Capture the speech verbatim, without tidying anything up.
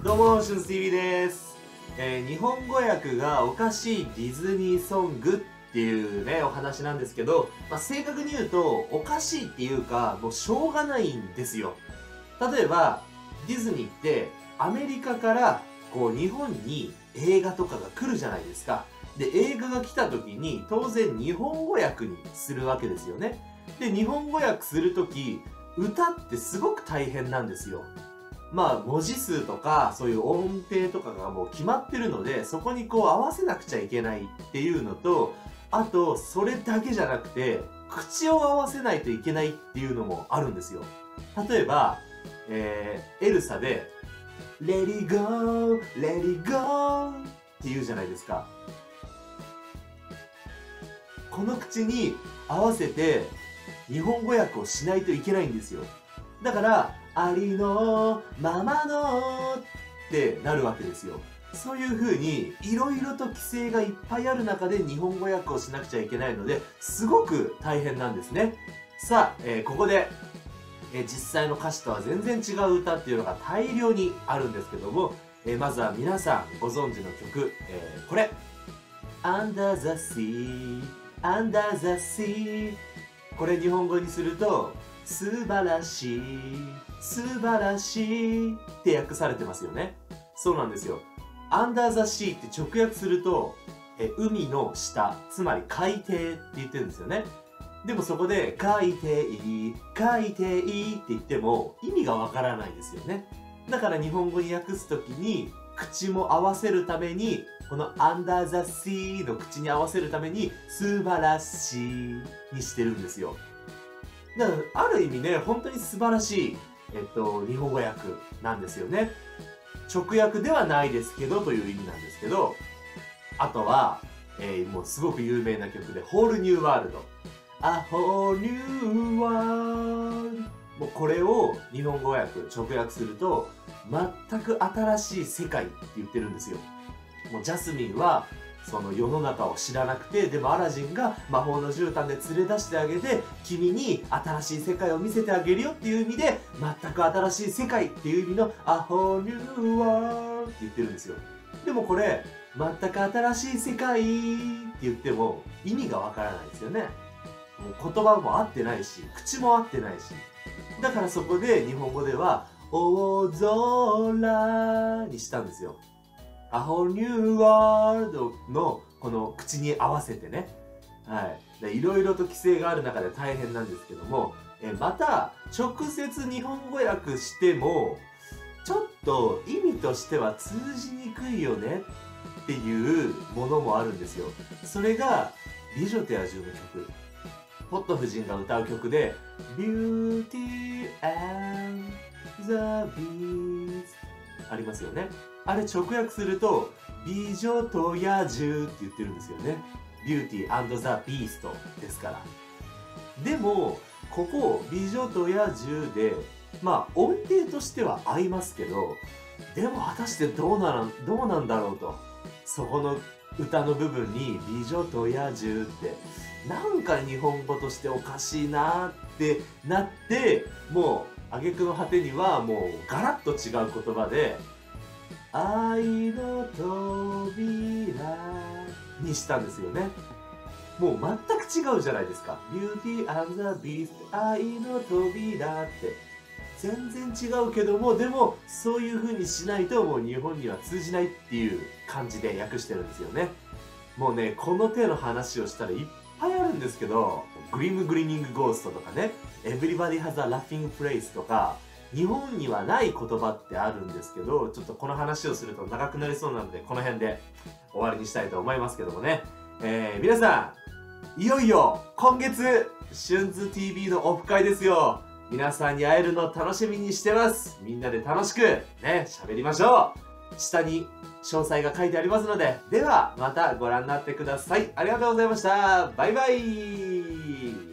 どうも、シュンズ ティーブイ です。えー、日本語訳がおかしいディズニーソングっていうね、お話なんですけど、まあ、正確に言うと、おかしいっていうか、もうしょうがないんですよ。例えば、ディズニーって、アメリカから、こう、日本に映画とかが来るじゃないですか。で、映画が来た時に、当然日本語訳にするわけですよね。で、日本語訳する時、歌ってすごく大変なんですよ。まあ、文字数とか、そういう音程とかがもう決まってるので、そこにこう合わせなくちゃいけないっていうのと、あと、それだけじゃなくて、口を合わせないといけないっていうのもあるんですよ。例えば、えー、エルサで、Let it go, let it go って言うじゃないですか。この口に合わせて、日本語訳をしないといけないんですよ。だから、ありのままのってなるわけですよ。そういう風に、いろいろと規制がいっぱいある中で日本語訳をしなくちゃいけないので、すごく大変なんですね。さあ、えー、ここで、えー、実際の歌詞とは全然違う歌っていうのが大量にあるんですけども、えー、まずは皆さんご存知の曲、えー、これ。Under the sea, Under the sea これ日本語にすると、素晴らしい、素晴らしいって訳されてますよね。そうなんですよ。Under the sea って直訳すると、え海の下、つまり海底って言ってるんですよね。でもそこで、海底、海底って言っても意味がわからないですよね。だから日本語に訳すときに、口も合わせるために、この Under the sea の口に合わせるために、素晴らしいにしてるんですよ。だから、ある意味ね、本当に素晴らしい、えっと、日本語訳なんですよね。直訳ではないですけど、という意味なんですけど、あとは、えー、もうすごく有名な曲で、Whole New World。A Whole New World。もうこれを日本語訳、直訳すると、全く新しい世界って言ってるんですよ。もうジャスミンは、その世の中を知らなくて、でもアラジンが魔法の絨毯で連れ出してあげて、君に新しい世界を見せてあげるよっていう意味で、全く新しい世界っていう意味の A Whole New World って言ってるんですよ。でもこれ、全く新しい世界って言っても意味がわからないですよね。もう言葉も合ってないし、口も合ってないし。だからそこで日本語では、大空にしたんですよ。A Whole New World のこの口に合わせてね。はい。いろいろと規制がある中で大変なんですけども、えまた、直接日本語訳しても、ちょっと意味としては通じにくいよねっていうものもあるんですよ。それが、美女と野獣の曲。ポット夫人が歌う曲で、Beauty and the Beast ありますよね。あれ直訳すると、美女と野獣って言ってるんですよね。Beauty and the Beast ですから。でも、ここ、美女と野獣で、まあ、音程としては合いますけど、でも果たしてどうなら、どうなんだろうと。そこの歌の部分に、美女と野獣って、なんか日本語としておかしいなってなって、もう、挙句の果てにはもうガラッと違う言葉で、愛の扉にしたんですよね。もう全く違うじゃないですか。Beauty and the Beast 愛の扉って。全然違うけども、でもそういう風にしないともう日本には通じないっていう感じで訳してるんですよね。もうね、この手の話をしたらいっぱいあるんですけど、グリムグリーニングゴーストとかね、Everybody has a laughing place とか、日本にはない言葉ってあるんですけど、ちょっとこの話をすると長くなりそうなので、この辺で終わりにしたいと思いますけどもね。えー、皆さん、いよいよ今月、シュンズ ティーブイ のオフ会ですよ。皆さんに会えるの楽しみにしてます。みんなで楽しくね、喋りましょう。下に詳細が書いてありますので、ではまたご覧になってください。ありがとうございました。バイバイ。